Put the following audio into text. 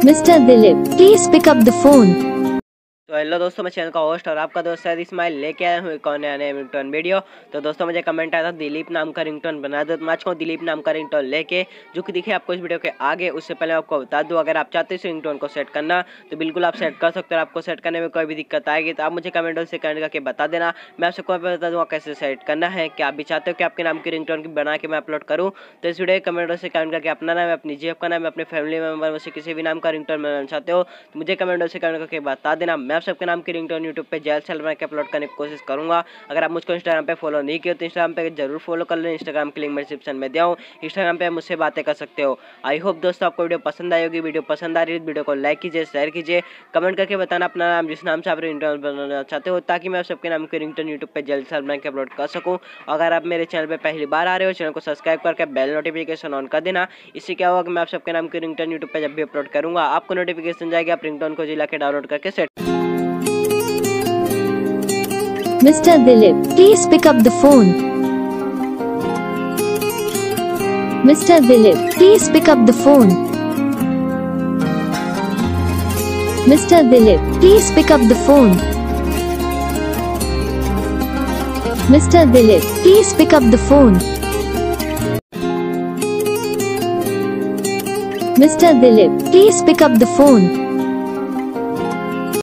Mr. Dilip, please pick up the phone. तो hello दोस्तों, मैं चैनल का होस्ट और आपका दोस्त है इस्माइल लेके आया हूँ एक और नया रिंगटोन वीडियो। तो दोस्तों मुझे कमेंट आया था दिलीप नाम का रिंगटोन बना दो, तो मैं आज को दिलीप नाम का रिंगटोन लेके जो कि दिखे आपको इस वीडियो के आगे। उससे पहले आपको बता दूँ, अगर आप चाहते हो इस रिंगटोन को सेट करना तो बिल्कुल आप सेट कर सकते हो। आपको सेट करने में कोई भी दिक्कत आएगी तो आप मुझे कमेंट से कमेंट करके बता देना, मैं आपसे कोई बता दूँगा कैसे सेट करना है। क्या आप भी चाहते हो कि आपके नाम की रिंगटोन की बना के मैं अपलोड करूँ, तो इस वीडियो कमेंट से कमेंट करके अपना नाम, अपनी जेब का नाम, अपने फैमिली मेम्बर में से किसी भी नाम का रिंगटोन बनाना चाहते हो तो मुझे कमेंट से कमेंट करके बता देना। मैं आप सबके नाम की रिंगटोन यूट्यूब पे जल्द से जल्द बना के अपलोड करने की कोशिश करूंगा। अगर आप मुझको इंस्टाग्राम पे फॉलो नहीं किए तो इंस्टाग्राम पे जरूर फॉलो कर लें। इंस्टाग्राम की लिंक मैं डिस्क्रिप्शन में दिया हूँ, इंस्टाग्राम पे मुझसे बातें कर सकते हो। आई होप दोस्तों आपको वीडियो पसंद आई होगी। वीडियो पसंद आ रही है वीडियो को लाइक कीजिए, शेयर कीजिए, कमेंट करके बताना अपना नाम, जिस नाम से आप रिंगटोन बनाना चाहते हो, ताकि मैं सबके नाम की रिंगटोन यूट्यूब पे जल्द से जल्द बना के अपलोड कर सकूँ। अगर आप मेरे चैनल पर पहली बार आ रहे हो, चैनल को सब्सक्राइब करके बेल नोटिफिकेशन ऑन कर देना। इससे क्या होगा कि मैं आप सबके नाम की रिंगटोन यूट्यूब पे जब भी अपलोड करूँगा आपको नोटिफिकेशन जाएगी, आप रिंगटोन को जिला के डाउनलोड करके set. Mr. Dilip, please pick up the phone. Mr. Dilip, please pick up the phone. Mr. Dilip, please pick up the phone. Mr. Dilip, please pick up the phone. Mr. Dilip, please pick up the phone.